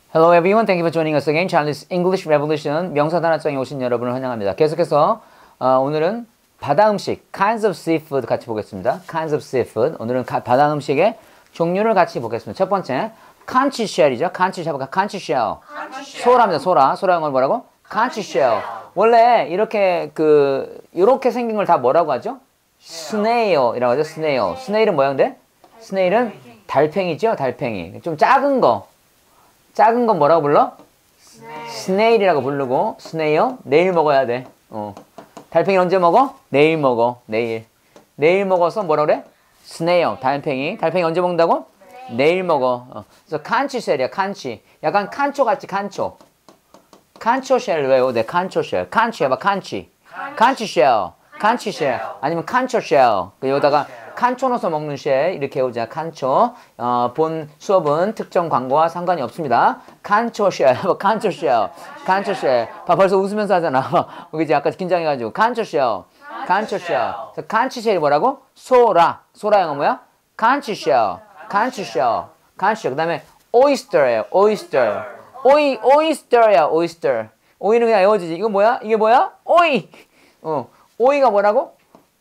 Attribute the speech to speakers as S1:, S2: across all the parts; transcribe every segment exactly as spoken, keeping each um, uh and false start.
S1: Hello everyone, thank you for joining us again. Charlie's English Revolution 명사 단어장에 오신 여러분을 환영합니다. 계속해서 어, 오늘은 바다 음식, kinds of seafood 같이 보겠습니다. kinds of seafood. 오늘은 가, 바다 음식의 종류를 같이 보겠습니다. 첫 번째, conch shell이죠. conch shell, conch shell. 소라입니다. 소라. 소라 영어로 뭐라고? conch shell. 원래 이렇게 그 이렇게 생긴 걸 다 뭐라고 하죠? snail이라고 하죠. snail. snail은 뭐야인데? snail은 달팽이죠. 달팽이. 좀 작은 거. 작은 건 뭐라고 불러? snail이라고 부르고 snail 내일 먹어야 돼. 어. 달팽이 언제 먹어? 내일 먹어. 내일. 내일 먹어서 뭐라 그래? snail 달팽이. 달팽이 언제 먹는다고? 네. 내일 먹어. 어. 그래서 칸치 쉘이야. 칸치. 약간 칸초 같이 칸초. 칸초 쉘 외워. 네, 칸초 쉘. 칸치 해봐. 칸치. 칸치 쉘. 칸치 쉘. 아니면 칸초 쉘. 여기다가 칸초 넣어서 먹는 쉘 이렇게 해보자. 칸초. 어, 본 수업은 특정 광고와 상관이 없습니다. 칸초 쉘. 칸초 쉘. 칸초 쉘. 봐, 벌써 웃으면서 하잖아. 그지? 아까 긴장해가지고. 칸초 쉘. 칸초 쉘. 칸치 쉘이 뭐라고? 소라. 소라 영어 뭐야? 칸치 쉘. 칸치 쉘. 칸치 쉘. 그 다음에 오이스터예요. 오이스터. 오이, 오이스터야. 오이스터. 오이는 그냥 외워지지. 이거 뭐야? 이게 뭐야? 오이. 어. 오이가 뭐라고?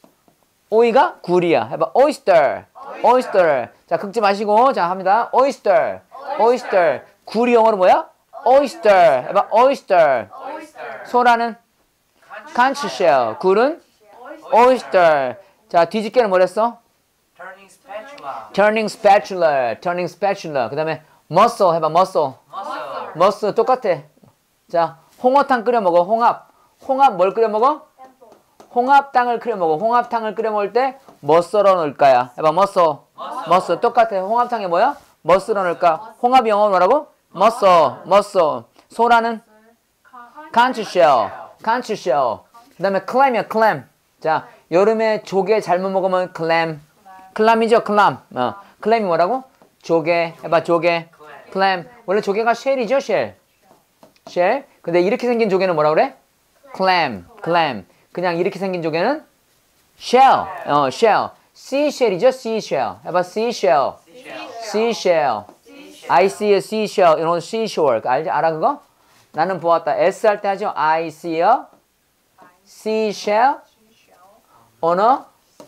S1: 오이가 굴이야. 해봐. oyster. oyster. 자, 긁지 마시고. 자, 합니다. oyster. oyster. 굴이 영어로 뭐야? oyster. 해봐. oyster. 소라는 conch shell. 굴은 oyster. 자, 뒤집개는 뭐랬어?
S2: turning spatula.
S1: turning spatula. turning spatula. 그 다음에 mussel. 해봐. mussel.
S2: mussel.
S1: mussel. 똑같아. 자, 홍어탕 끓여 먹어. 홍합. 홍합 뭘 끓여 먹어? 홍합탕을 끓여 먹어. 홍합탕을 끓여 먹을 때 뭐 썰어 넣을까야? 해봐. 뭐 써? 뭐 써? 똑같아. 홍합탕에 뭐야? 뭐 썰어 넣을까? 홍합이 영어 뭐라고? 뭐 써? 뭐 써? 소라는? conch shell. conch shell. 그 다음에 clam이야. clam. 자, 여름에 조개 잘못 먹으면 clam. clam이죠. clam. 어. clam이 뭐라고? 조개. 해봐. 조개. clam. 원래 조개가 shell이죠. shell. shell. 근데 이렇게 생긴 조개는 뭐라 그래? clam. clam. 그냥 이렇게 생긴 조개는 shell, 어, shell. seashell이죠, seashell. 해봐, seashell. seashell. I see a seashell, 이런 seashore. 알지? 알아 그거? 나는 보았다. S 할 때 하죠. I see a seashell on a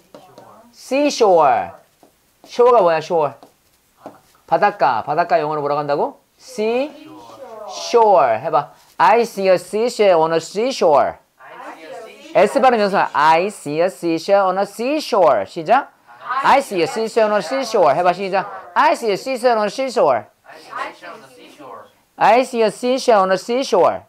S1: seashore. shore가 뭐야, shore? 바닷가. 바닷가 영어로 뭐라고 한다고? seashore. 해봐. I see a seashell on a seashore. S 발음 연습. I see a seashell on a seashore. 시작. I see a seashell on a seashore. 해봐. 시작. I see a seashell on a seashore. I see a seashell on a seashore.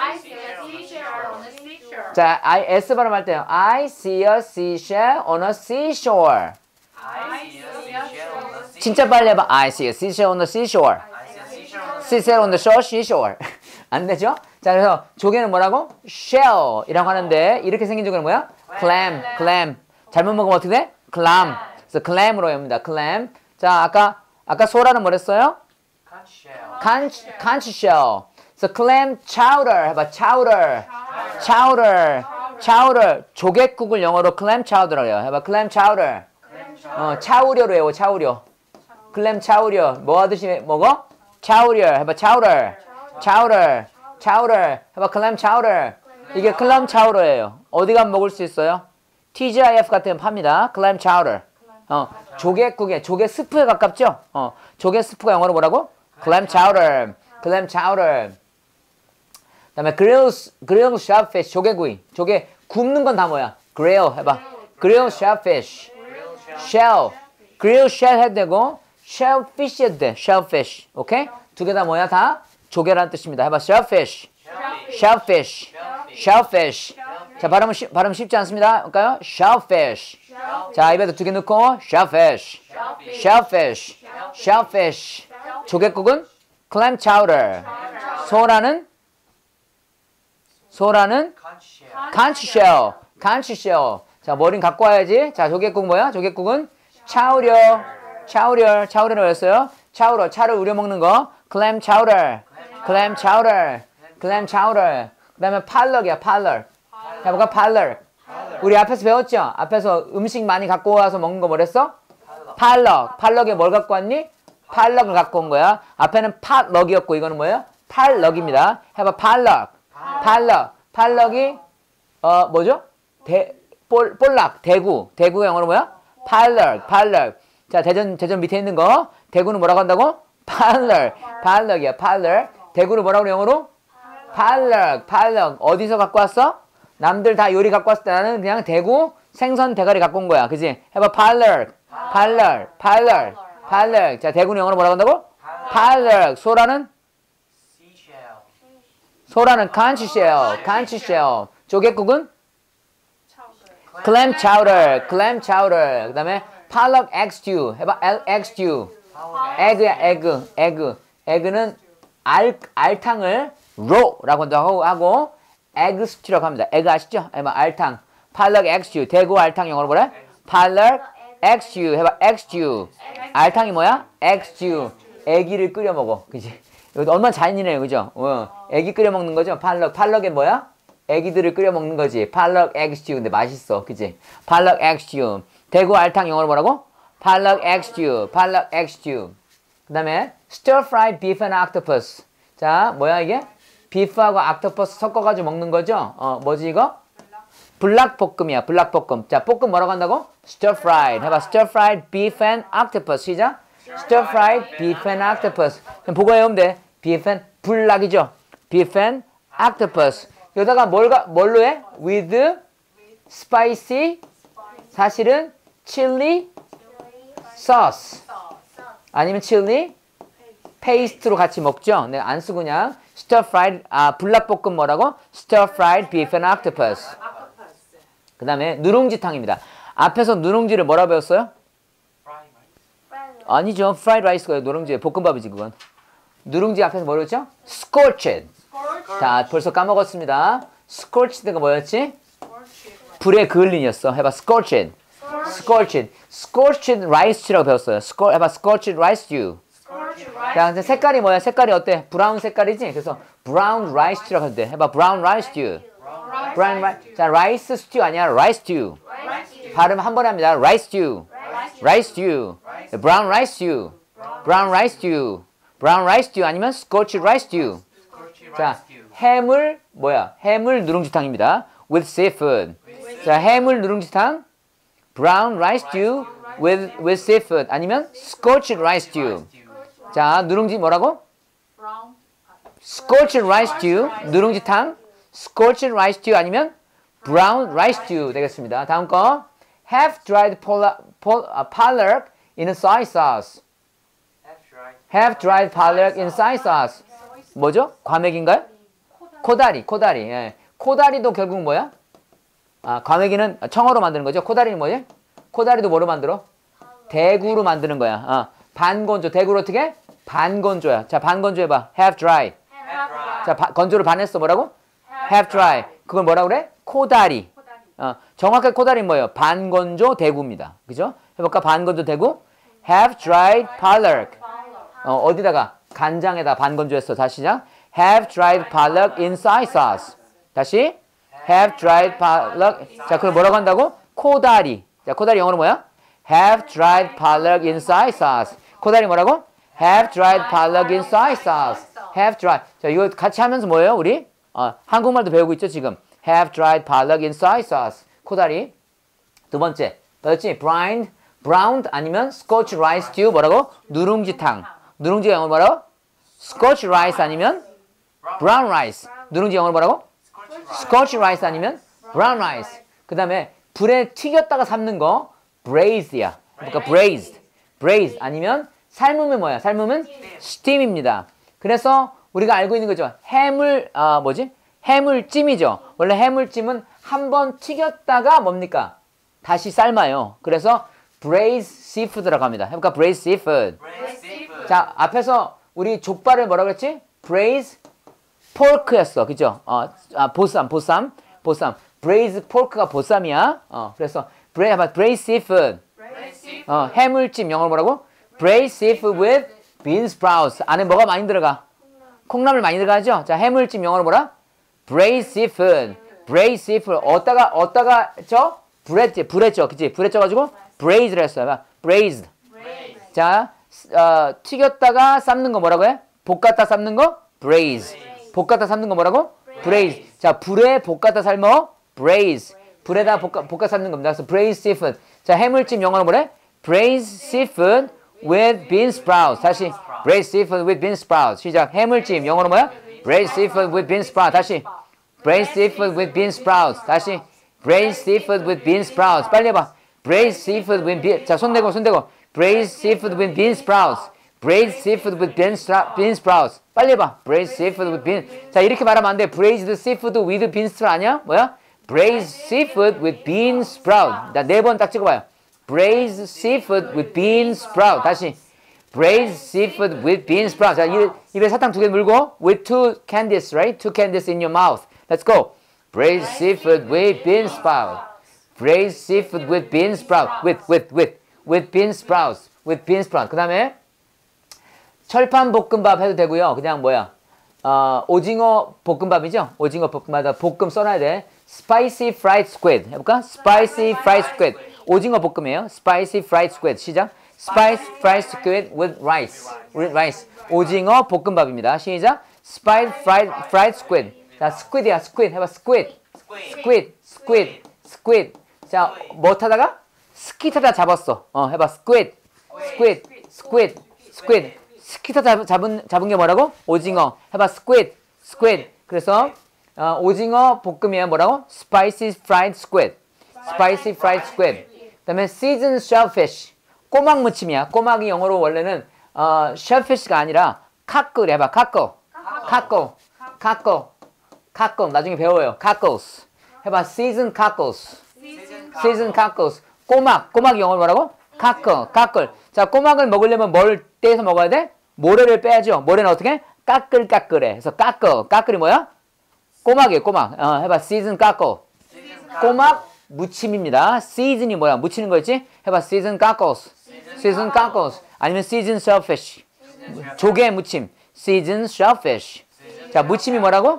S1: 자, I, S 발음 할 때요. I see a seashell on a seashore. 진짜 빨리 해봐. I see a seashell on a seashore. seashell on the shore, seashore. 안 되죠? 자, 그래서 조개는 뭐라고? shell이라고 하는데 이렇게 생긴 조개는 뭐야? clam, clam. 잘못 먹으면 어떻게 돼? clam. 그래서 clam으로 외웁니다. clam. 자, 아까 아까 소라는 뭐랬어요? conch, conch shell. 그래서 clam chowder 해봐. chowder, chowder, chowder. 조개국을 영어로 clam chowder라고 해요. 해봐. clam chowder. 어, 차우려로 외워. 차우려. clam 차우려. 뭐 하듯이 먹어? 차우려. 해봐. chowder, chowder. chowder. 해봐. clam chowder. 이게 clam chowder예요. 어디 가면 먹을 수 있어요? 티지아이에프 같은 데 팝니다. clam chowder. 어, 조개국에, 조개 스프에 가깝죠? 어, 조개 스프가 영어로 뭐라고? clam chowder. clam chowder. 그 다음에 grill, grill shellfish. 조개구이. 조개 굽는 건 다 뭐야? grill. 해봐. grill shellfish. shell. grill shell 해도 되고 shellfish 해도 돼. shellfish. 오케이? 두 개 다 뭐야? 다? 조개라는 뜻입니다. 해봐. shellfish. shellfish. shellfish. 자, 발음은 쉬, 발음 쉽지 않습니다. 볼까요? shellfish. 자, 입에도 두 개 넣고 shellfish. shellfish. shellfish. 조개국은 clam chowder. 소라는 소라는 conch shell. conch shell. 자, 머리는 갖고 와야지. 자, 조개국 뭐야? 조개국은 차우려. 차우려. 차우려로 했어요. 차우려. 차를 우려 먹는 거. clam chowder. clam chowder. clam chowder. 그 다음에 parlor이야. parlor. 해볼까? parlor. 우리 앞에서 배웠죠? 앞에서 음식 많이 갖고 와서 먹는 거 뭐랬어? parlor. parlor에 뭘 갖고 왔니? 팔럭을 갖고 온 거야. 앞에는 팟럭이었고 이거는 뭐예요? 팔럭입니다. 해봐 팔럭. 팔럭. 팔럭이 어 뭐죠? 대 볼, 볼락. 대구. 대구가 영어로 뭐야? 팔럭. 팔럭. 자, 대전 대전 밑에 있는 거. 대구는 뭐라고 한다고? 팔럭. 팔럭이야. 팔럭. 대구를 뭐라고 그래, 영어로? 팔럭. 팔럭. 어디서 갖고 왔어? 남들 다 요리 갖고 왔을 때 나는 그냥 대구 생선 대가리 갖고 온 거야. 그지? 해봐 팔럭. 팔럭. 팔럭. 팔럭. 자, 대구는 영어로 뭐라고 한다고? 팔럭. 소라는?
S2: Seashell.
S1: 소라는 conch shell. conch shell. 조개국은? clam chowder. clam chowder. 그 다음에 팔럭 egg stew. 해봐 egg stew. 에그야 에그. 에그. 에그는 알, 알탕을 row라고 하고 egg stew라고 합니다. 에그 아시죠? 해봐 알탕. 팔럭 egg stew. 대구 알탕 영어로 뭐래? 팔럭 egg stew. 해봐 egg stew. 알탕이 뭐야? egg stew. 애기를 끓여 먹어. 그지? 이거 얼마나 잔인해요. 그죠? 어. 애기 끓여 먹는 거죠? 팔럭. 팔럭이 뭐야? 애기들을 끓여 먹는 거지. 팔럭 egg stew. 근데 맛있어. 그지? 팔럭 egg stew. 대구 알탕 영어로 뭐라고? 팔럭 egg stew. 팔럭 egg stew. 그 다음에 stir fried beef and octopus. 자, 뭐야 이게? 비프하고 octopus 섞어가지고 먹는 거죠? 어, 뭐지 이거? 불락볶음이야. 불락볶음. 자, 볶음 뭐라고 한다고? stir fried. 해봐. stir fried beef and octopus. 시작. stir fried beef and octopus. 그럼 보고 외우면 돼. beef and 불락이죠. beef and octopus. 여기다가 뭘, 뭘로 해? with spicy. 사실은 chili sauce. 아니면 chili paste로 같이 먹죠. 내가 안 쓰고 그냥 stir fried, 아, 불락볶음 뭐라고? stir fried beef and octopus. 그 다음에 누룽지탕입니다. 앞에서 누룽지를 뭐라 배웠어요?
S2: Fried rice.
S1: 아니죠. fried rice가 누룽지, 볶음밥이지 그건. 누룽지 앞에서 뭐였죠? scorched. 자, 벌써 까먹었습니다. scorched가 뭐였지? 불에 그을린이었어. 해봐 scorched. scorched. scorched rice라고 배웠어요. Scor, 해봐 scorched rice stew. 자, 근데 색깔이 뭐야? 색깔이 어때? 브라운 색깔이지? 그래서 brown rice라고 하면 돼. 해봐 brown rice stew. brown rice. 자, rice stew 아니야. rice stew. 발음 한 번에 합니다. rice stew. rice stew. brown rice stew. brown rice stew. brown rice stew 아니면 scorched rice stew. 자, 해물 뭐야? 해물 누룽지탕입니다. with seafood. 자, 해물 누룽지탕 brown rice stew with with seafood 아니면 scorched rice stew. 자, 누룽지 뭐라고? scorched rice stew, 누룽지탕, scorched rice stew 아니면 brown rice stew 되겠습니다. 다음 거, half dried pollock in soy sauce. half dried pollock in soy sauce. 뭐죠? 과메기인가요? 코다리, 코다리. 예. 코다리도 결국 뭐야? 아, 과메기는 청어로 만드는 거죠. 코다리는 뭐지? 코다리도 뭐로 만들어? 대구로 만드는 거야. 아, 반건조. 대구로 어떻게? 반건조야. 자, 반건조 해봐. half dry. 자, 바, 건조를 반했어. 뭐라고? half dry. 그걸 뭐라고 그래? 코다리. 어, 정확하게 코다리는 뭐예요? 반건조 대구입니다. 그죠? 해볼까? 반건조 대구. half dried pollock. 어, 어디다가? 간장에다 반건조했어. 다시 시작. have dried pollock in soy sauce. 다시. have dried pollock. 자, 그걸 뭐라고 한다고? 코다리. 자, 코다리 영어로 뭐야? have dried pollock in soy sauce. 코다리 뭐라고? have dried pollock in soy sauce. have dried. 자, 이거 같이 하면서 뭐예요, 우리? 어, 한국말도 배우고 있죠, 지금. have dried pollock in soy sauce. 코다리. 두 번째. 뭐였지? browned, browned 아니면 scotch rice stew 뭐라고? 누룽지탕. 누룽지가 영어로 뭐라고? scotch rice 아니면 brown rice. 누룽지 영어로 뭐라고? scotch rice 아니면 brown rice. 그 다음에 불에 튀겼다가 삶는 거 braised야. 그러니까 braised. braised 아니면 삶으면 뭐야? 삶으면 steam입니다. 그래서 우리가 알고 있는 거죠. 해물 아 뭐지? 해물찜이죠. 원래 해물찜은 한번 튀겼다가 뭡니까? 다시 삶아요. 그래서 braised seafood라고 합니다. 해볼까? braised seafood. 자, 앞에서 우리 족발을 뭐라고 했지? braised pork였어. 그죠? 어, 아, 보쌈, 보쌈, 보쌈. braised pork가 보쌈이야. 어, 그래서 braised, braised seafood. 어, 해물찜 영어로 뭐라고? braised seafood with bean sprouts. 안에 뭐가 많이 들어가? 콩나물 많이 들어가죠? 자, 해물찜 영어로 뭐라? braised seafood. braised seafood. 어디다가, 어디다가 쪄? 불에 쪄, 불에 쪄. 그치? 불에 쪄가지고 braised 했어요. braised. 자, 어, 튀겼다가 삶는 거 뭐라고 해? 볶았다 삶는 거? braise. 볶았다 삶는 거 뭐라고? braise. 자, 불에 볶았다 삶어? braise. 불에다 볶아, 볶아 삶는 겁니다. 그래서 braised seafood. 자, 해물찜 영어로 뭐래? braised seafood with bean sprouts. 다시 braised seafood with bean sprouts. 시작. 해물찜 영어로 뭐야? braised seafood with bean sprouts. 다시 braised seafood with bean sprouts. 다시 braised seafood with bean sprouts. 빨리 해봐. braised seafood with bean. 자, 손 대고 손 대고. braised seafood with bean sprouts. braised seafood with bean, bean sprouts. 빨리 해봐. braised seafood with bean. 자, 이렇게 말하면 안 돼. braised seafood with bean sprout 아니야? 뭐야? braised seafood with bean sprout. 자, 네 번 딱 찍어봐요. braised seafood with bean sprout. 다시 braised seafood with bean sprout. 자, 입에, 입에 사탕 두 개 물고 with two candies, right? Two candies in your mouth. Let's go. braised seafood with bean sprout. braised seafood with bean sprout. with with with with bean sprouts. with bean sprout. 그다음에 철판 볶음밥 해도 되고요. 그냥 뭐야? 어, 오징어 볶음밥이죠? 오징어 볶음밥 볶음 써놔야 돼. spicy fried squid. 해볼까? spicy fried squid. 오징어 볶음이에요. spicy fried squid. 시작. spicy fried squid with rice. with rice. 오징어 볶음밥입니다. 시작. spicy fried fried squid. 자, squid이야. squid. 해봐. squid. squid. squid. squid. 자, 뭐 타다가? 스키 타다 잡았어. 어, 해봐. squid. squid. squid. squid. 스키 타다 잡은, 잡은 게 뭐라고? 오징어. 해봐. squid. squid. 그래서 어, 오징어 볶음이야. 뭐라고? spicy fried squid. spicy fried squid. 그 다음에 seasoned shellfish. 꼬막 무침이야. 꼬막이 영어로 원래는 어, shellfish가 아니라 카끌 해봐. 카끌. 카끌. 카끌. 카끌. 나중에 배워요. cockles. 해봐. seasoned cockles. seasoned cockles. 꼬막. 꼬막 영어로 뭐라고? 카끌. 카끌. 자, 꼬막을 먹으려면 뭘 떼서 먹어야 돼? 모래를 빼야죠. 모래는 어떻게? 까끌까끌해. 그래서 까끌. 까끌이 뭐야? 꼬막이에요. 꼬막. 어, 해봐. seasoned cockle. 꼬막 무침입니다. season이 뭐야? 묻히는 거 있지? 해봐. seasoned cockles. seasoned cockles. 아니면 seasoned shellfish. 조개 무침. seasoned shellfish. 자, 무침이 뭐라고?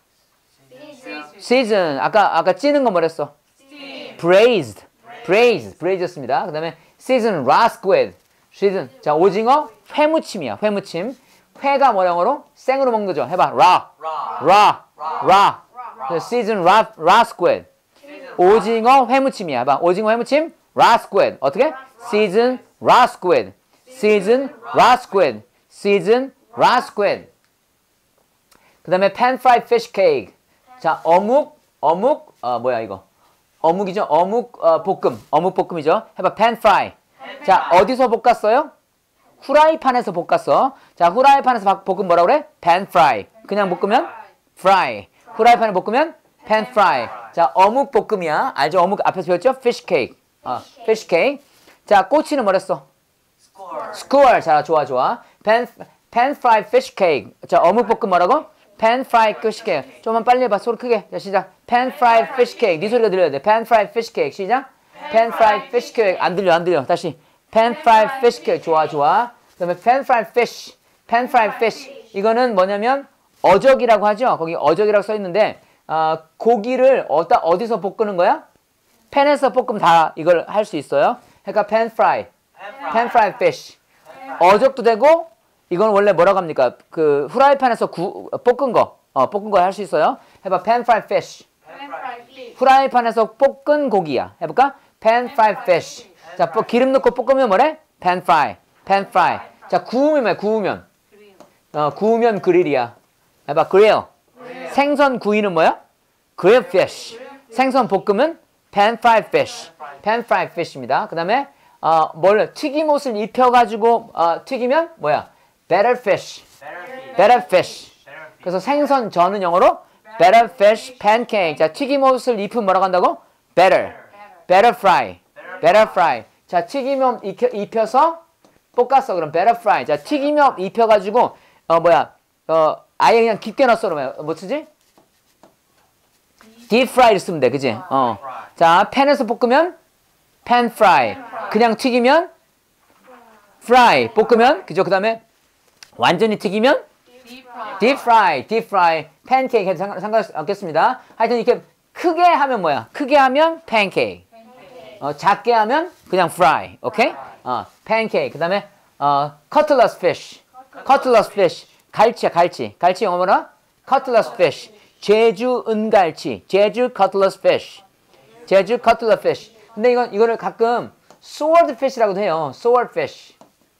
S1: season. 아까 아까 찌는 거 뭐랬어? braised. braised. braised였습니다. 그다음에 seasoned raw squid. season. 자, 오징어 회무침이야. 회무침. 회가 뭐 영어로? 생으로 먹는 거죠. 해봐. raw. raw. raw. seasoned raw, raw squid. 오징어 회무침이야. 해봐. 오징어 회무침. raw squid. 어떻게? seasoned raw squid. seasoned raw squid. seasoned raw squid. 그 다음에 pan fried fish cake. 자, 어묵, 어묵, 어, 뭐야 이거? 어묵이죠? 어묵 어, 볶음. 어묵 볶음이죠? 해봐. pan fry. 자, 어디서 볶았어요? 후라이판에서 볶았어. 자, 후라이판에서 볶음 뭐라고 그래? pan fry. 그냥 볶으면 fry. 후라이판에 볶으면 pan fry. 자, 어묵 볶음이야. 알죠? 어묵 앞에서 배웠죠? fish cake. 어, fish cake. 자, 꼬치는 뭐랬어? skewer. 자, 좋아, 좋아. pan, pan fried fish cake. 자, 어묵 볶음 뭐라고? pan fried fish cake. 좀만 빨리 해봐. 소리 크게. 자, 시작. pan fried fish cake. 네 소리가 들려야 돼. pan fried fish cake. 시작. pan fried fish cake. 안 들려, 안 들려. 다시. pan fried fish cake. 좋아, 좋아. 그 다음에 pan fried fish. pan fried fish. 이거는 뭐냐면 어적이라고 하죠. 거기 어적이라고 써 있는데 어, 고기를 어디다, 어디서 볶는 거야? 팬에서 볶으면 다 이걸 할 수 있어요. 그러니까 pan fry. pan fried fish. 어적도 되고 이건 원래 뭐라고 합니까? 그 후라이팬에서 구, 볶은 거. 어, 볶은 거 할 수 있어요. 해봐. pan fried fish. 후라이팬에서 볶은 고기야. 해볼까? pan fried fish. 자, 기름 넣고 볶으면 뭐래? pan fry. pan fry. 자, 구우면 뭐야? 구우면. 어, 구우면 그릴이야. 해봐. grill. 생선 구이는 뭐야? grill fish. 생선 볶으면 pan fried fish. pan fried fish입니다. 그 다음에 어, 뭘 튀김옷을 입혀가지고 어, 튀기면 뭐야? better fish. better fish. 그래서 생선 전은 영어로 better fish pancake. 자, 튀김옷을 입으면 뭐라고 한다고? better. better fry. better fry. 자, 튀김옷 입혀, 입혀서 볶았어. 그럼 better fry. 자, 튀김옷 입혀가지고 어 뭐야? 어 아예 그냥 깊게 넣었어. 그러면 뭐 쓰지? deep fry를 쓰면 돼. 그지? 어. 자, 팬에서 볶으면 pan fry. 그냥 튀기면 fry. 볶으면 그죠? 그 다음에 완전히 튀기면 deep fry. deep fry. pancake 해도 상관, 상관없겠습니다. 하여튼 이렇게 크게 하면 뭐야? 크게 하면 pancake. 어, 작게 하면 그냥 fry. 오케이? 어, pancake. 그 다음에 어, cutlass fish. cutlass fish. 갈치야, 갈치. 갈치 영어 뭐라? cutlass fish. 제주 은갈치. 제주 cutlass fish. 제주 cutlass fish. 근데 이건, 이거를 가끔 sword fish라고도 해요. sword fish.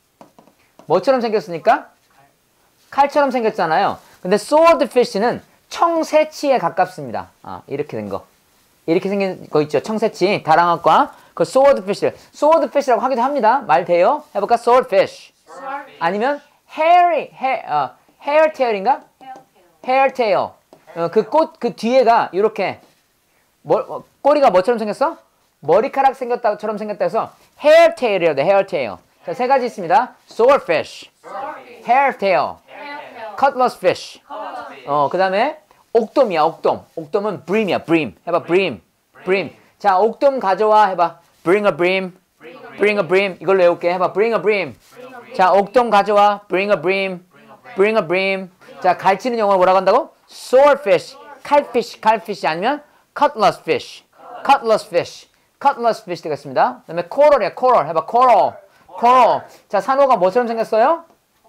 S1: 뭐처럼 생겼으니까? 칼처럼 생겼잖아요. 근데 sword fish는 청새치에 가깝습니다. 아, 이렇게 된 거. 이렇게 생긴 거 있죠. 청새치. 다랑어과. 그 sword fish. sword fish라고 하기도 합니다. 말 돼요? 해볼까? sword fish. 아니면 hairy, hair, 어, hair tail인가? hair tail. 어, 그 꽃, 그 뒤에가 이렇게 뭐, 어, 꼬리가 뭐처럼 생겼어? 머리카락 생겼다처럼 생겼다 해서 hair tail이라고 돼. hair tail. 자, 세 가지 있습니다. sword fish, hair tail, cutlass fish. 어, 그 다음에 옥돔이야, 옥돔. 옥돔은 brim이야, brim. 해봐, brim, brim. 자, 옥돔 가져와. 해봐, bring a brim, bring a brim. 이걸로 외울게. 해봐, bring a brim. 자, 옥돔 가져와. bring a brim, bring a brim. 자, 갈치는 영어로 뭐라고 한다고? swordfish, 칼피쉬, 칼피쉬 아니면 cutlass fish, cutlass fish, cutlass fish 되겠습니다. 그 다음에 coral이야, coral. 해봐, coral, coral. 자, 산호가 뭐처럼 생겼어요?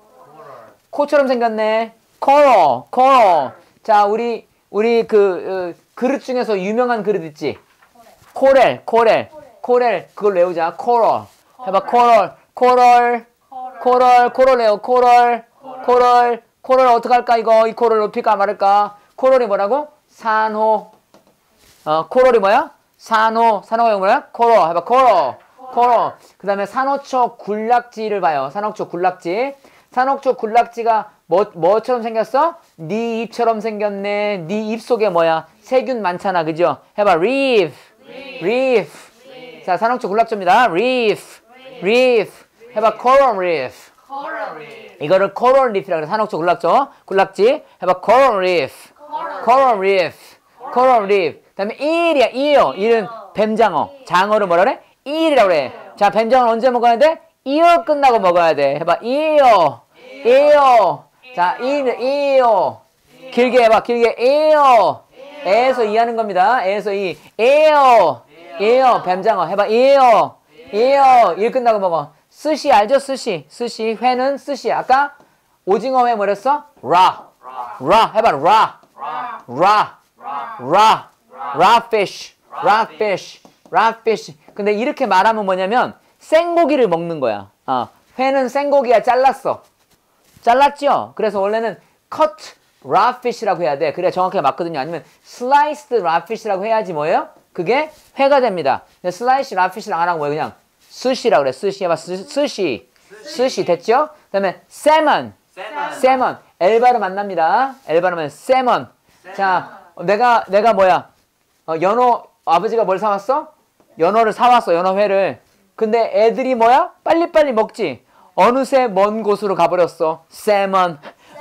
S1: 코처럼 생겼네. coral, coral. 자, 우리 우리 그 어, 그릇 중에서 유명한 그릇 있지? 코렐, 코렐, 코렐. 그걸 외우자. coral. 해봐, coral, coral, coral, coral, coral, coral. 코럴 어떡할까 이거? 이 코럴 높일까 말할까? 코럴이 뭐라고? 산호. 어, 코럴이 뭐야? 산호. 산호가 뭐야? 코럴. 해봐, 코럴. 코럴. 그 다음에 산호초 군락지를 봐요. 산호초 군락지. 산호초 군락지가 뭐, 뭐처럼 생겼어? 네 입처럼 생겼네. 네 입 속에 뭐야? 세균 많잖아. 그죠? 해봐, reef. reef. 자, 산호초 군락지입니다. reef. reef. 해봐, coral reef. 이거를 coral reef이라고 그래. 산호초 군락죠. 군락지. 해봐, coral reef. coral reef. coral reef. 그 다음에 eel이야, eel. eel은 뱀장어. 장어를 뭐라 그래? eel이라고 그래. 자, 뱀장어는 언제 먹어야 돼? eel 끝나고 먹어야 돼. 해봐, eel. eel. 자, eel, eel. 길게 해봐, 길게. eel. 에에서 이 하는 겁니다. 에에서 이. eel. eel. 뱀장어. 해봐, eel. eel. 일 끝나고 먹어. 스시 알죠? 스시. 스시. 회는 스시. 아까 오징어 회 뭐랬어? 라. 라. 해봐. 라. 라. 라. 라 fish. 라 fish. 라 fish. 근데 이렇게 말하면 뭐냐면 생고기를 먹는 거야. 어. 회는 생고기야. 잘랐어. 잘랐죠? 그래서 원래는 cut raw fish라고 해야 돼. 그래야 정확하게 맞거든요. 아니면 sliced raw fish라고 해야지 뭐예요? 그게 회가 됩니다. 근데 sliced raw fish랑 안 하고 뭐예요? 그냥 스시라고 그래. 스시 해봐. 스, 스시. 스시 됐죠? 그 다음에 salmon. salmon. 엘바를 만납니다. 엘바르면 salmon. 자, 내가 내가 뭐야? 어, 연어 아버지가 뭘 사왔어? 연어를 사왔어. 연어회를. 근데 애들이 뭐야? 빨리빨리 먹지. 어느새 먼 곳으로 가버렸어. salmon.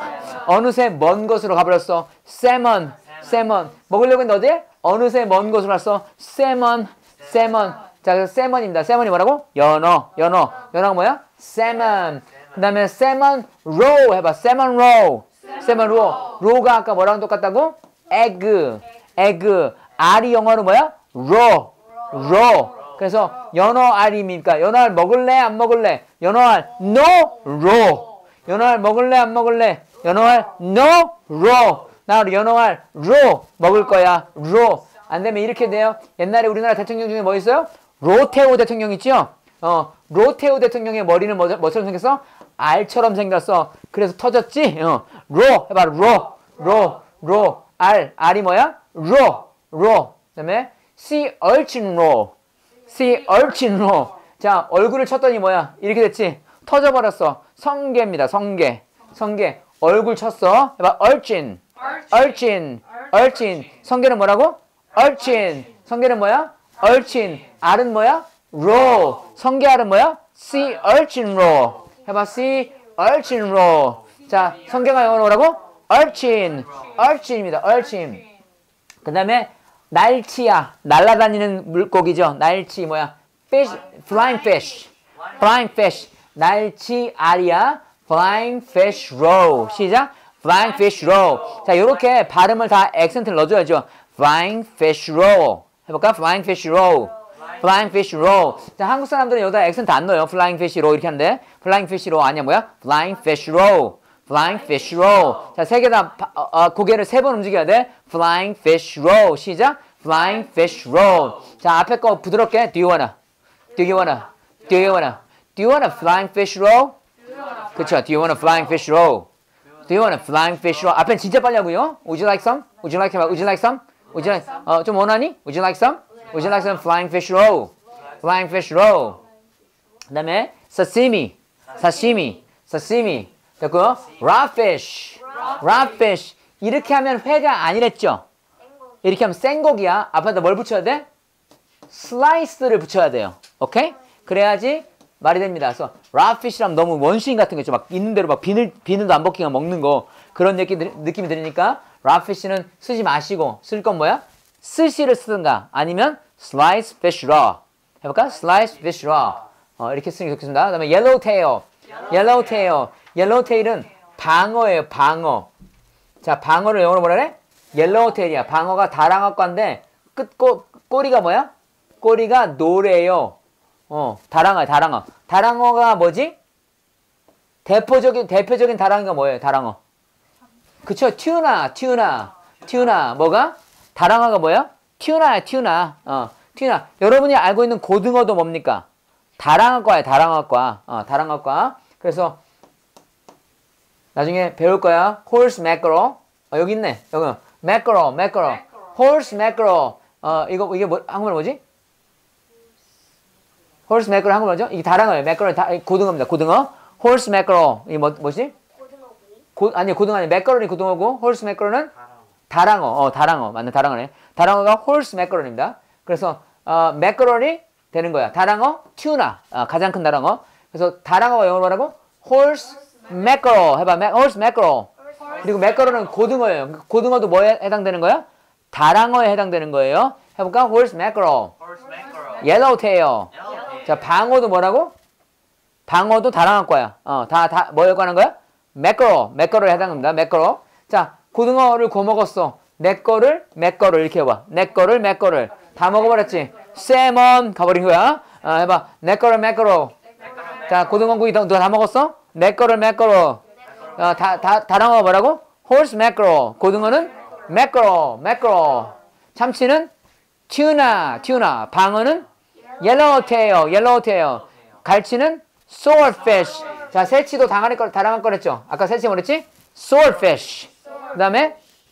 S1: 어느새 먼 곳으로 가버렸어. salmon. salmon. 먹으려고 했는데 어디? 어느새 먼 곳으로 갔어. salmon. salmon. 자, 그래서 salmon입니다. salmon이 뭐라고? 연어. 연어. 연어가 뭐야? salmon. 그 다음에 salmon roe 해봐. salmon roe. salmon roe. roe가 아까 뭐랑 똑같다고? egg. egg. 알이 영어로 뭐야? raw. raw. 그래서 연어 알입니까? 연어 알 먹을래? 안 먹을래? 연어 알 no raw. 연어 알 먹을래? 안 먹을래? 연어 알 no raw. 나 연어 알 raw 먹을 거야. raw. 안 되면 이렇게 돼요. 옛날에 우리나라 대통령 중에 뭐 있어요? 로테오 대통령 있죠? 어, 로테오 대통령의 머리는 뭐, 뭐처럼 생겼어? 알처럼 생겼어. 그래서 터졌지? 어, 로 해봐. 로, 로, 로. 알, 알이 뭐야? 로, 로. 그 다음에 sea urchin roe. sea urchin roe. 자, 얼굴을 쳤더니 뭐야? 이렇게 됐지? 터져버렸어. 성게입니다. 성게. 성게. 얼굴 쳤어. 해봐. urchin. urchin. urchin. 성게는 뭐라고? urchin. 성게는 뭐야? urchin. 알은 뭐야? roe. 성게알은 뭐야? sea urchin roe. 해봐. sea urchin roe. 자, 성게가 영어로 뭐라고? urchin. urchin입니다. urchin. 그 다음에 날치야. 날아다니는 물고기죠. 날치 뭐야? fish. flying fish. flying fish. 날치 알이야. flying fish roe. 시작. flying fish roe. 자, 요렇게 발음을 다 액센트를 넣어줘야죠. flying fish roe. 해볼까? flying fish roe. flying fish roll. 자, 한국 사람들은 여기다 액센트 안 넣어요. flying fish roll 이렇게 하는데 flying fish roll 아니야 뭐야? flying fish roll. flying fish roll. 자, 세 개 다 어, 어, 고개를 세 번 움직여야 돼. flying fish roll. 시작. flying fish roll. 자, 앞에 거 부드럽게 do you wanna? do you wanna? do you wanna? do you wanna flying fish roll? 그쵸? do you wanna flying fish roll? do you wanna flying fish roll? 앞에 진짜 빨리 하고요. would you like some? would you like some? would you like some? would you like 어, 좀 원하니? would you like some? would you like some flying fish roll? flying fish roll. 그다음에 sashimi. sashimi. sashimi. 됐고요. raw fish. raw fish. 이렇게 하면 회가 아니랬죠? 이렇게 하면 생고기야. 앞에다 뭘 붙여야 돼? 슬라이스를 붙여야 돼요. 오케이? 그래야지 말이 됩니다. 그래서 raw fish라면 너무 원시인 같은 거 있죠. 막 있는 대로 막 비늘, 비늘도 안 벗기고 먹는 거 그런 느낌, 느낌이 들으니까 raw fish는 쓰지 마시고 쓸 건 뭐야? 스시를 쓰든가 아니면 slice fish raw. 해볼까? slice fish raw. 어, 이렇게 쓰는 게 좋겠습니다. 그 다음에 yellow tail. yellow tail. yellow tail은 방어예요. 방어. 자, 방어를 영어로 뭐라 그래? yellow tail이야. 방어가 다랑어과인데 끝 꼬, 꼬리가 뭐야? 꼬리가 노래요. 어, 다랑어야. 다랑어. 다랑어가 뭐지? 대표적인 대표적인 다랑어가 뭐예요? 다랑어. 그쵸? 튜나. 튜나. 튜나. 뭐가? 다랑어가 뭐야? 튜나야. 튜나. 어, 튜나. 여러분이 알고 있는 고등어도 뭡니까? 다랑어과야. 다랑어과. 어, 다랑어과. 그래서 나중에 배울 거야. horse mackerel. 어, 여기 있네. 여기 mackerel, mackerel. horse mackerel. 어, 이거 이게 뭐 한국말 뭐지? horse mackerel 한국말 뭐죠? 이게 다랑어예요. mackerel 다 고등어입니다. 고등어. horse mackerel. 이게 뭐 뭐지?
S3: 고등어구이?
S1: 고 아니 고등어 아니 mackerel이 고등어고 horse mackerel은 다랑어. 어, 다랑어. 맞네. 다랑어네. 다랑어가 horse mackerel입니다. 그래서 어, mackerel이 되는 거야. 다랑어, 튜나. 어, 가장 큰 다랑어. 그래서 다랑어가 영어로 뭐라고? horse mackerel. 해봐. horse mackerel. 그리고 mackerel은 고등어예요. 고등어도 뭐에 해당되는 거야? 다랑어에 해당되는 거예요. 해볼까? horse mackerel.
S2: Horse mackerel.
S1: yellow tail.
S2: Yellow tail.
S1: 자, 방어도 뭐라고? 방어도 다랑어과야. 어, 다, 다, 뭐에 관한 거야? mackerel. mackerel에 해당합니다. mackerel. 자, 고등어를 구워 먹었어. 내 거를, 내 거를 이렇게 해봐. 내 거를, mackerel. 다 먹어버렸지? salmon 가버린 거야. 어, 해봐. 내 거를, mackerel. 자, 고등어구이 누가 다 먹었어? 내 거를, mackerel. 어, 다, 다, 다랑어가 뭐라고? horse mackerel. 고등어는 mackerel, mackerel. 참치는 tuna, tuna. 방어는 yellow tail, yellow tail. 갈치는 swordfish. 자, 새치도 당할 거, 다랑할 거랬죠? 아까 새치 뭐랬지? swordfish. 그 다음에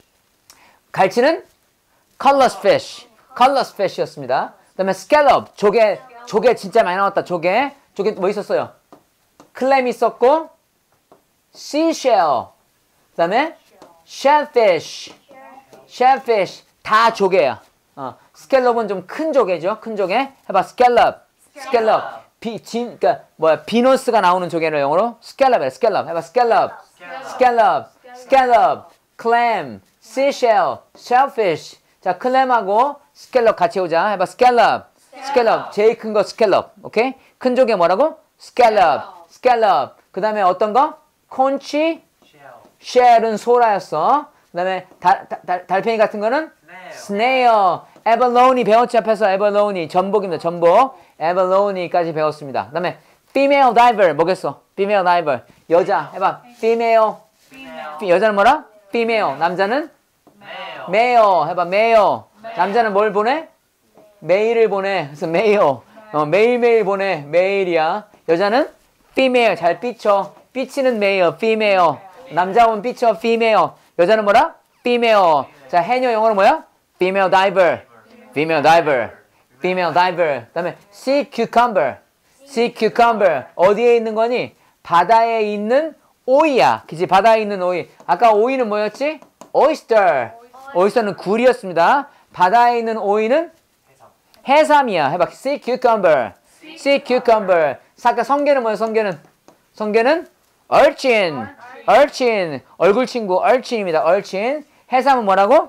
S1: 갈치는 colorless fish, colorless fish였습니다. 그 다음에 scallop, 조개, 조개 진짜 많이 나왔다. 조개, 조개 뭐 있었어요? 클램 있었고 seashell, 그 다음에 shellfish, shellfish 다 조개야. 어, scallop은 좀 큰 조개죠. 큰 조개. 해봐, scallop, scallop. 비, 진, 그니까 뭐야, 비너스가 나오는 조개를 영어로 scallop이야. scallop. 해봐, scallop, scallop, scallop, clam, seashell, shellfish. 자, 클램하고 scallop 같이 오자. 해봐, scallop, scallop. 제일 큰 거 scallop. 오케이? 큰 조개 뭐라고? scallop, scallop. 그 다음에 어떤 거? conch, shell은 소라였어. 그 다음에 달팽이 같은 거는 snail, abalone 배웠지 앞에서. abalone 전복입니다. 전복. abalone까지 배웠습니다. 그 다음에 female diver 뭐겠어? female diver 여자. 해봐. female.
S2: Female.
S1: 여자는 뭐라? female. 남자는
S2: Male.
S1: male. 해봐. male. 남자는 뭘 보내? 메일을 보내. 그래서 male. 어, 매일매일 보내. 메일이야. 여자는 female. 잘 삐쳐. 삐치는 male. female. 남자는 삐쳐. female. 여자는 뭐라? female. 자, 해녀 영어로 뭐야? female diver. female diver. female diver. 그 다음에 sea cucumber. sea cucumber. 어디에 있는 거니? 바다에 있는 오이야. 그치? 바다에 있는 오이. 아까 오이는 뭐였지? oyster. oyster는 굴이었습니다. 바다에 있는 오이는 해삼이야. 해봐. sea cucumber. sea cucumber. 아까 성게는 뭐야? 성게는? 성게는 urchin. urchin. 얼굴 친구 urchin입니다. urchin. 해삼은 뭐라고?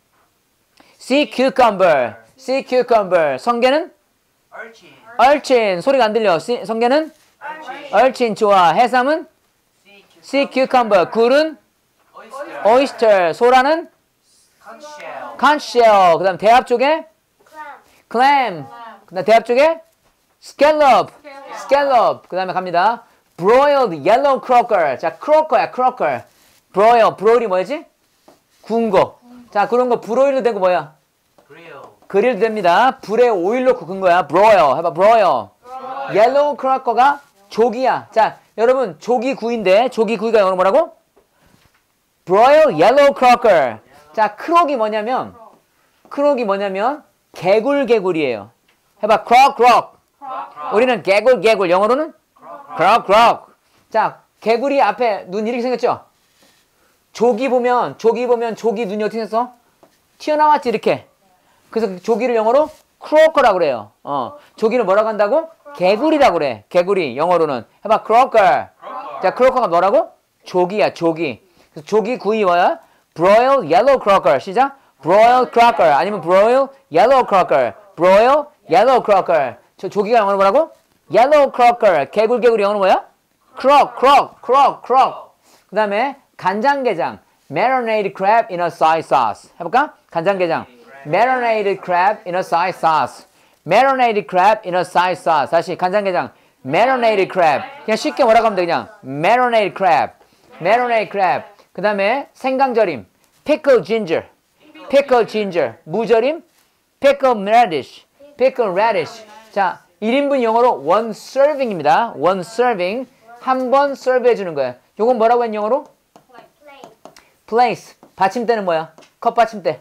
S1: sea cucumber. sea cucumber. 성게는?
S2: Urchin.
S1: urchin. 소리가 안 들려. 시, 성게는?
S2: Urchin.
S1: urchin. 좋아. 해삼은? sea cucumber. 굴은?
S2: Oyster.
S1: oyster. 소라는?
S2: Conch shell.
S1: conch shell. 그 다음 대합 쪽에?
S3: clam,
S1: clam. 그다음 대합 쪽에 scallop, scallop. 그다음에 갑니다. broiled yellow croaker. 자, croaker야, croaker. broil, broil이 뭐지? 구운 거. 자, 그런 거 브로일로 된 거 뭐야?
S2: Grill.
S1: 그릴도 됩니다. 불에 오일 넣고 군 거야. broil. 해봐, broil. yellow crocker가 조기야. 자, 여러분 조기 구이인데 조기 구이가 영어로 뭐라고? broil yellow crocker. 자, 크록이 뭐냐면 크록이 뭐냐면 개굴개굴이에요. 해봐, crock crock. 우리는 개굴 개굴. 영어로는 crock crock. 자, 개구리 앞에 눈 이렇게 생겼죠? 조기 보면 조기 보면 조기 눈이 어떻게 생겼어? 튀어나왔지 이렇게. 그래서 조기를 영어로 crocker라고 그래요. 어, 조기를 뭐라고 한다고? 개구리라고 그래. 개구리 영어로는 해봐, crocker. 자, crocker가 뭐라고? 조기야, 조기. 그래서 조기 구이 뭐야? broil yellow crocker. 시작. broil crocker 아니면 broil yellow crocker. broil yellow crocker. 저 조기가 영어로 뭐라고? yellow crocker. 개굴 개굴이 영어로 뭐야? crock crock crock crock. 그 다음에 간장게장 marinated crab in a soy sauce. 해볼까? 간장게장 marinated crab in a soy sauce. marinated crab in a soy sauce. 다시 간장게장 marinated crab. 그냥 쉽게 뭐라고 하면 돼. 그냥 marinated crab. marinated crab. 그 다음에 생강절임 pickle ginger. pickle ginger. 무절임 pickle radish. pickle radish. 자, 일 인분 영어로 one serving입니다. one serving. 한 번 serve 해주는 거예요. 요건 뭐라고 했는 영어로? place. 받침대는 뭐야? 컵 받침대.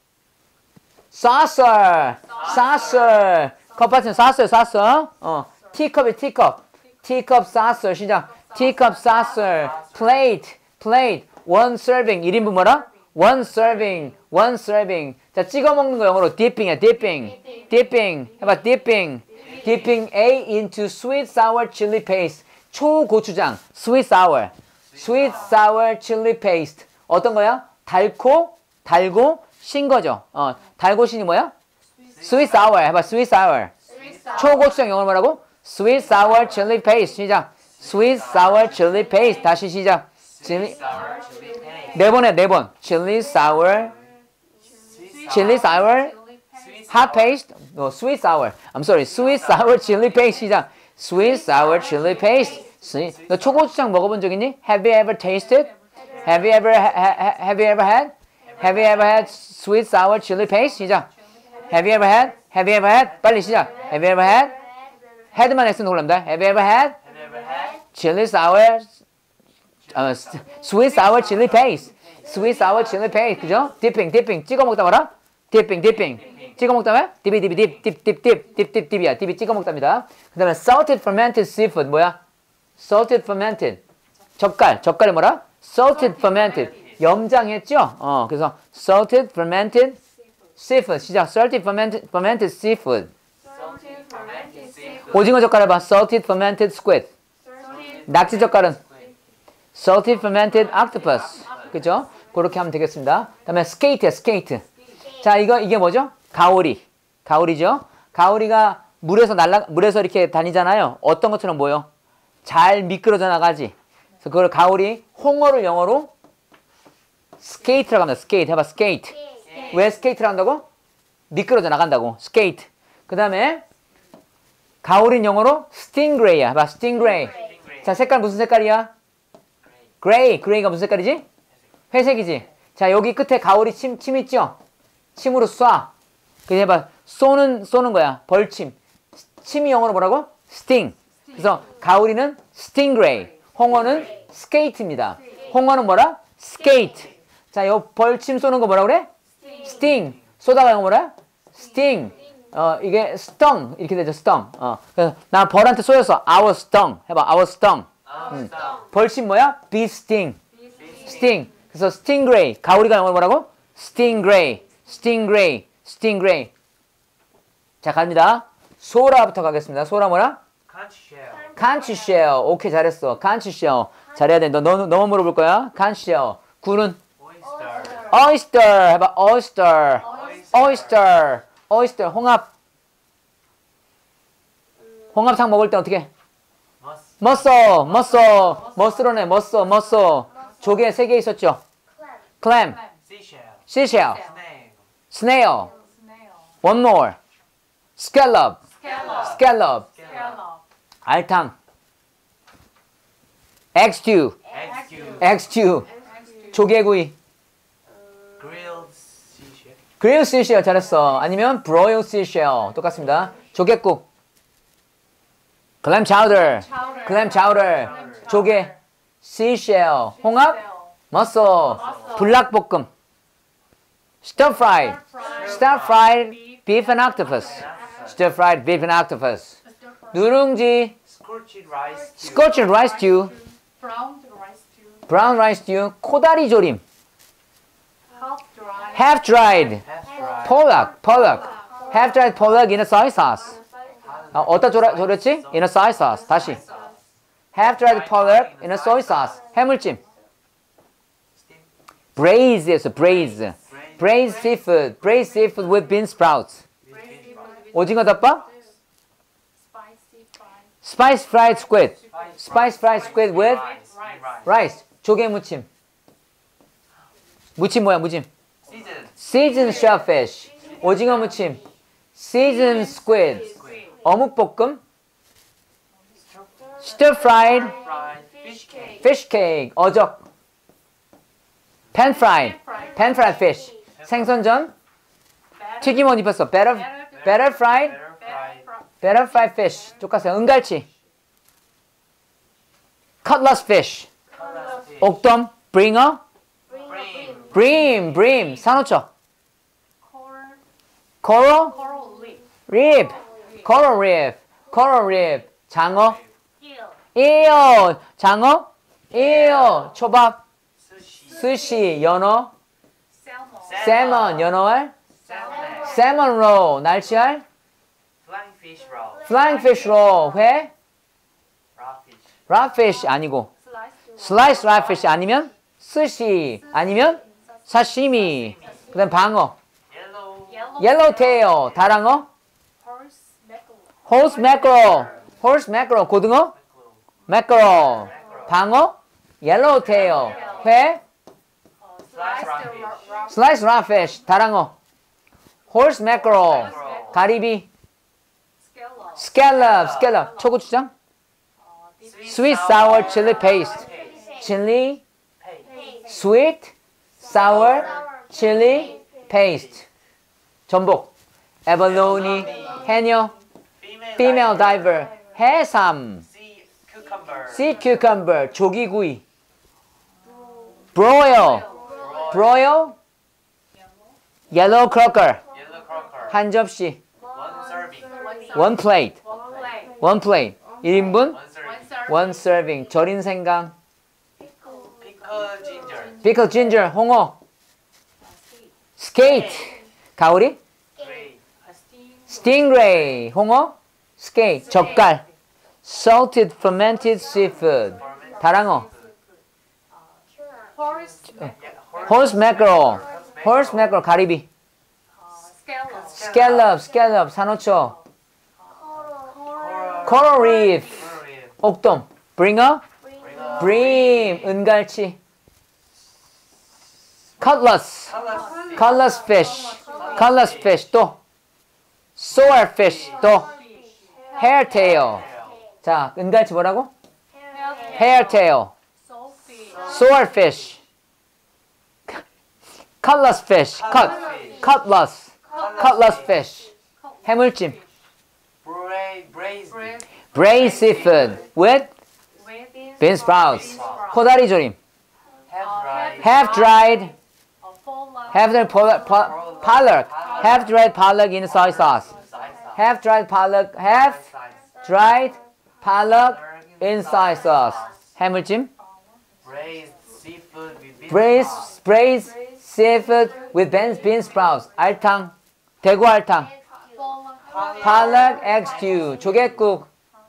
S1: saucer. saucer. 컵 받침대. saucer. saucer. 어. teacup이 teacup. teacup saucer. 시작. teacup saucer. plate. plate. one serving. 일 인분 뭐라? one serving. one serving. 자, 찍어 먹는 거 영어로 dipping이야. dipping. dipping. 해봐. dipping. dipping A into sweet sour chili paste. 초고추장. sweet sour. sweet sour chili paste. 어떤 거야? 달고, 달고, 신 거죠. 어, 달고 신이 뭐야? sweet sour. 해봐, sweet sour. 초고추장 영어로 뭐라고? sweet sour chili paste. 시작. sweet sour chili paste. 다시 시작. chili. 네 번에 네 번. chili sour. chili sour. hot paste. No, sweet sour. I'm sorry. sweet sour chili paste. 시작. sweet sour chili paste. sweet. 너 초고추장 먹어본 적 있니? Have you ever tasted? Have you ever ha, ha, have you ever had? Have you ever had sweet sour chili paste? 시작. Have you ever had? Have you ever had? 빨리 시작. Have you ever had? had만 X는 놀랍니다. Have you ever had? chili sour 어, sweet sour chili paste. sweet sour chili paste. 그죠? dipping, dipping. 찍어 먹다 뭐라? dipping, dipping. 찍어 먹다면 디비 디비 딥, 딥, 딥, 딥, 딥, 딥, 딥이야. 딥이 찍어 먹답니다. 그다음에 salted fermented seafood 뭐야? salted fermented. 젓갈. 젓갈이 뭐라? salted fermented. 염장했죠? 어, 그래서 salted fermented seafood. 시작. salted fermented fermented seafood. 오징어 젓갈 해봐. salted fermented squid. 낙지 젓갈은 salted fermented octopus. 그죠? 그렇게 하면 되겠습니다. 그다음에 skate, skate. 자, 이거 이게 뭐죠? 가오리. 가오리죠? 가오리가 물에서 날라 물에서 이렇게 다니잖아요. 어떤 것처럼 보여? 잘 미끄러져 나가지. 그래서 그걸 가오리 홍어를 영어로 스케이트라고 합니다. 스케이트 해봐. 스케이트. 왜 스케이트를 한다고? 미끄러져 나간다고. 스케이트. 그 다음에 가오리는 영어로 스팅그레이야. 해봐. 스팅그레이. 자, 색깔 무슨 색깔이야? 그레이. 그레이가 무슨 색깔이지? 회색이지. 자, 여기 끝에 가오리 침, 침 있죠? 침으로 쏴. 그래서 해봐. 쏘는, 쏘는 거야. 벌침. 침이 영어로 뭐라고? 스팅. 그래서 가오리는 스팅그레이. 홍어는 스케이트입니다. 홍어는 뭐라? 스케이트. 자, 요 벌침 쏘는 거 뭐라 그래? 스팅. 쏘다가 영어 뭐라? 스팅. 어, 이게 스텅. 이렇게 되죠. 스텅. 어. 그래서 나 벌한테 쏘였어. I was stung. 해봐. I was stung. 음. 벌침 뭐야? bee sting. 스팅. 그래서 스팅그레이. 가오리가 영어로 뭐라고? 스팅그레이. 스팅그레이. 스팅그레이. 자, 갑니다. 소라부터 가겠습니다. 소라 뭐라?
S2: Conch shell.
S1: conch shell. 오케이, 잘했어. conch shell. 잘해야 돼. 너, 너, 너만 물어볼 거야. conch shell. 굴은?
S2: Oyster.
S1: oyster. 해봐. oyster. oyster. oyster. 홍합. 홍합탕 먹을 때 어떻게?
S2: Mus.
S1: 머써. 머써. 머스러네. 머써. 머써. 조개 세 개 있었죠? clam.
S2: Seashell.
S1: seashell.
S2: Snail.
S1: snail. one more. scallop. scallop,
S3: Scallop.
S1: 알탕, egg stew,
S2: Egg stew.
S1: egg stew, 조개구이,
S2: Grilled seashell.
S1: grilled seashell 잘했어. 아니면 broiled seashell 똑같습니다. 조개국, clam chowder,
S3: Chowder.
S1: clam chowder, 조개, seashell, 홍합, mussel, 불닭볶음, stir fried, stir fried beef and octopus, stir fried beef and octopus, 누룽지,
S2: Scorched rice stew.
S1: scorched rice stew,
S3: Brown rice stew.
S1: brown rice stew, 코다리 조림,
S3: Half dry.
S1: half dried,
S2: Half fried.
S1: pollock, pollock, half dried pollock in a soy sauce. 아, 어디다 졸아, 졸였지? In a soy sauce. 다시. half dried pollock in a soy sauce. 해물찜.
S2: Steam.
S1: braised, braised. braised seafood, braised seafood with bean sprouts.
S2: With fish fry.
S1: 오징어 덮밥,
S3: Spicy fried.
S1: spice fried squid, spice fried squid with
S2: Rice. Rice.
S1: rice. 조개 무침. 무침 뭐야, 무침?
S2: Seasoned.
S1: seasoned shellfish. 오징어 무침. seasoned squid. 어묵 볶음. stir fried
S2: Fried fish cake.
S1: fish cake. 어적. pan fried. pan fried fish. 생선전. 튀김 옷 입혔어. better, better fried.
S2: Better fried.
S1: better fried fish. 똑같아요. 은갈치. cutlass fish.
S2: Cutlass fish.
S1: 옥돔. bringer.
S2: Bream.
S1: bream. bream. 산호초.
S3: Coral.
S1: coral.
S3: Coral leaf.
S1: rib. coral rib. coral rib. 장어.
S3: Eel.
S1: eel. 장어. eel. 초밥.
S2: Sushi.
S1: 스시. 연어.
S3: Salmon.
S1: salmon. 연어알.
S2: Salmon.
S1: salmon roll. 날치알.
S2: Flying fish roll.
S1: flying fish roll. 회.
S2: Raw fish.
S1: raw fish 아니고
S3: Sliced.
S1: sliced raw fish 아니면 스시 아니면 사시미. 그다음 방어.
S2: Yellow.
S3: Yellow.
S1: yellowtail. 다랑어.
S3: Horse mackerel.
S1: horse mackerel. horse mackerel. 고등어. mackerel. 방어. yellowtail. 회.
S2: Sliced raw fish.
S1: sliced raw fish. 다랑어. horse mackerel. 가리비.
S3: Scallop.
S1: scallop. scallop. 초고추장. sweet sour chili paste. chili
S2: Paste.
S1: sweet sour chili paste. 전복. abalone. 해녀.
S2: Female.
S1: female diver. 해삼.
S2: Sea cucumber.
S1: sea cucumber. 조기구이. broil. broil. yellow croaker.
S2: Yellow croaker.
S1: 한 접시.
S2: One serving.
S1: one plate.
S3: One plate.
S1: one plate. 일 인분.
S2: One serving.
S1: one serving. 절인 생강.
S2: Pickled ginger.
S1: pickle ginger. 홍어. skate. 가오리.
S2: Gray.
S1: stingray. 홍어. skate. 젓갈. salted fermented seafood. 다랑어.
S3: Horse.
S1: horse mackerel. horse mackerel. 가리비.
S3: Scallop.
S1: scallop. scallop. 산호초.
S2: Coral.
S1: coral reef.
S2: Coral.
S1: 옥돔. bringer.
S2: Bring
S1: bream. 은갈치. cutlass.
S2: Cutlass.
S1: cutlass fish. cutlass fish. 또. swordfish. 또. hairtail. 자, 은갈치 뭐라고? hairtail.
S3: Saltfish.
S1: swordfish. cutlass fish. cut. cutlass. cutlass fish. 해물찜.
S2: Bra- braised.
S1: braised seafood with
S3: With
S1: bean sprouts. 코다리 조림.
S2: Half dried.
S1: half dried.
S3: a full line.
S1: half dried pollock. po- pollock. half dried pollock in soy sauce. half dried pollock. half dried pollock in soy sauce. 해물찜.
S2: Braised seafood with bean
S1: braised
S2: sprouts.
S1: braised seafood with bean bean sprouts. 알탕. 대구 알탕.
S3: Full line.
S1: pollock egg stew. 조개국.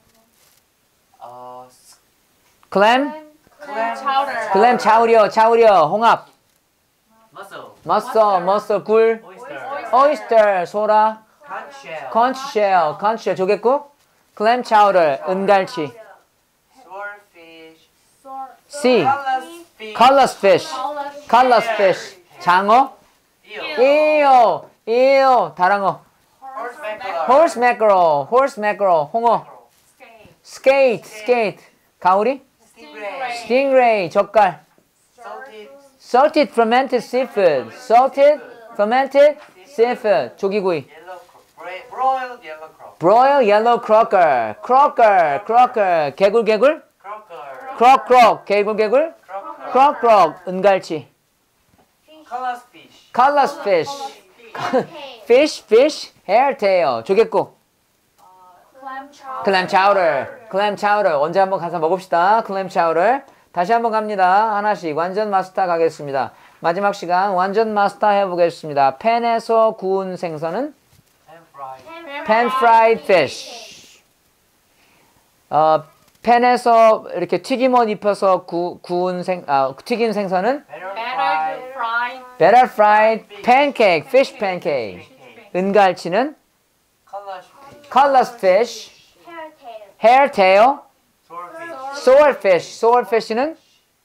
S2: Uh, s-
S1: clam.
S3: Clam chowder.
S1: clam 차우려. 차우려. 홍합.
S2: mussel.
S1: 머슬. 머슬. 굴.
S2: Oyster.
S1: oyster. 소라.
S2: Conch shell.
S1: conch shell. conch shell. 조개국. clam chowder. 은갈치.
S2: Swordfish.
S1: sea.
S2: Cutlass fish.
S1: cutlass fish. cutlass fish. 장어.
S2: Eel.
S1: eel. eel. 다랑어.
S2: Horse mackerel.
S1: horse mackerel, horse mackerel, 홍어.
S3: Skate.
S1: skate, skate. 가오리?
S2: Stingray.
S1: stingray, 젓갈.
S2: Salted.
S1: salted fermented seafood, salted fermented seafood. 조기구이.
S2: Yellow cro- bra- broiled yellow crow.
S1: broil yellow croaker, croaker, croaker. 개굴 개굴.
S2: Crocker.
S1: croak croak, 개굴 개굴.
S2: Crocker.
S1: croak croak, 은갈치.
S2: Colors fish.
S1: colors fish. fish, fish, hairtail. 조개국.
S3: Clam chowder.
S1: clam chowder, clam chowder. 언제 한번 가서 먹읍시다. clam chowder. 다시 한번 갑니다. 하나씩 완전 마스터 가겠습니다. 마지막 시간 완전 마스터 해보겠습니다. 팬에서 구운 생선은
S2: And fried.
S1: pan fried fish. 어, 팬에서 이렇게 튀김옷 입혀서 구, 구운 생, 아, 튀긴 생선은
S2: Better
S3: Better
S2: fried.
S3: to fry.
S1: batter fried pancake, fish pancake. 은갈치는
S2: Colors fish.
S1: colors fish, hairtail,
S2: Swordfish.
S1: swordfish. swordfish는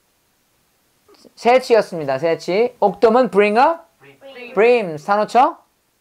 S1: 새치였습니다. 새치. 옥돔은 bringer,
S2: Bream.
S1: bream. 산호초,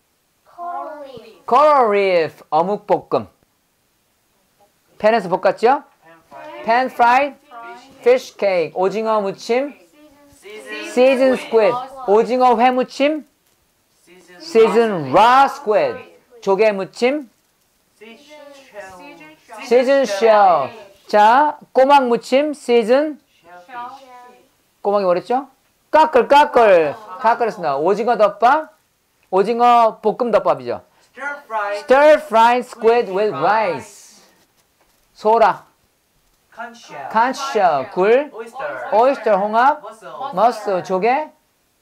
S1: coral reef. 어묵볶음. 팬에서 볶았죠?
S2: Pan fried.
S1: pan fried fish cake. 오징어 무침,
S2: Seasoned.
S1: seasoned squid. 오징어 회 무침,
S2: Seasoned.
S1: seasoned raw squid. 조개 무침,
S2: Seashell.
S1: seasoned shell. 자, 꼬막 무침, seasoned.
S2: Shellfish.
S1: 꼬막이 뭐랬죠? 까끌, 까끌. 까끌했습니다. 오징어 덮밥, 오징어 볶음 덮밥이죠.
S2: Stir fried.
S1: stir fried squid with rice. 소라,
S2: Conch shell.
S1: conch shell, 굴,
S2: Oyster.
S1: oyster 홍합,
S2: Mussel.
S1: 머스, 조개,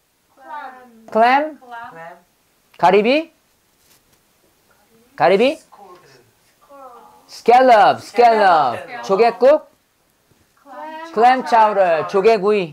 S1: clam,
S3: Clam.
S2: Clam.
S1: 가리비, 가리비,
S2: Squid.
S1: scallop, scallop, 조개국,
S3: Clam.
S1: clam chowder, 조개구이,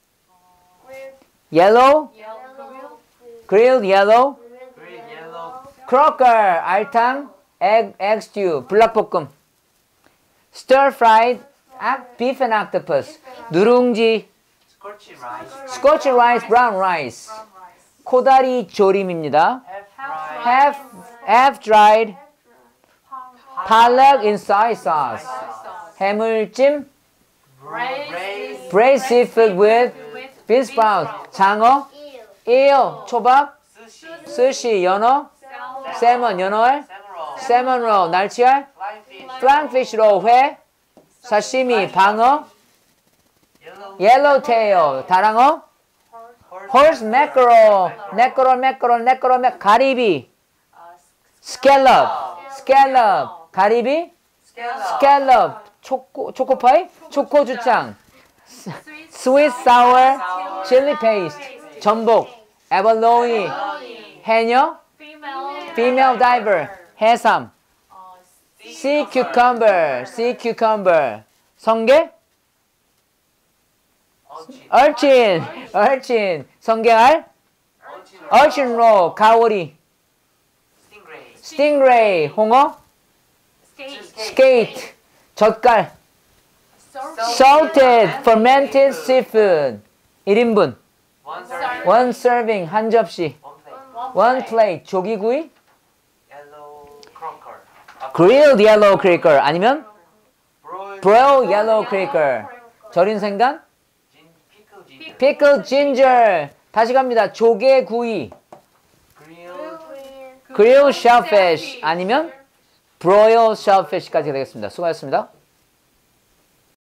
S1: yellow,
S3: Yellow.
S1: grilled yellow,
S2: Green yellow.
S1: croaker, 알탕, egg, egg stew, 불닭볶음, stir fried beef and octopus, 누룽지,
S2: Scorched rice.
S1: scotch rice, brown rice, 코다리 조림입니다.
S2: Half fried.
S1: half, half dried, palak in soy sauce, 해물찜,
S2: Braised.
S1: braised seafood with bean sprouts, 장어, eel, 초밥,
S2: Sushi.
S1: 스시, 연어, salmon, 연어알,
S2: Salmon roll.
S1: salmon roll, 날치알,
S2: Flying fish.
S1: flyfish roll, 회, 사시미, 방어,
S2: Yellow.
S1: yellowtail, 다랑어, horse mackerel, mackerel, mackerel, mackerel, mackerel, 가리비, scallop, scallop, 가리비,
S2: Scallop.
S1: scallop, 초코, 초코파이, 초코주창, sweet sour, chili paste, 전복, abalone, 해녀,
S3: Female.
S1: female diver, 해삼, sea cucumber, sea cucumber, 성게,
S2: Urchin.
S1: urchin, urchin, 성게알,
S2: Urchin.
S1: urchin roll, 가오리,
S2: Stingray.
S1: stingray, 홍어,
S3: Skate.
S1: skate, 젓갈, salted fermented seafood, 일 인분,
S2: One serving.
S1: one serving, 한 접시,
S2: One plate.
S1: one plate, 조기구이,
S2: Yellow croaker. A
S1: grilled yellow cracker, 아니면
S2: broiled.
S1: broiled yellow cracker, 절인 생강,
S2: Gin, pickle ginger.
S1: pickled ginger, 다시 갑니다. 조개구이,
S2: Grilled.
S1: grilled shellfish, 아니면 broiled shellfish까지 되겠습니다. 수고하셨습니다.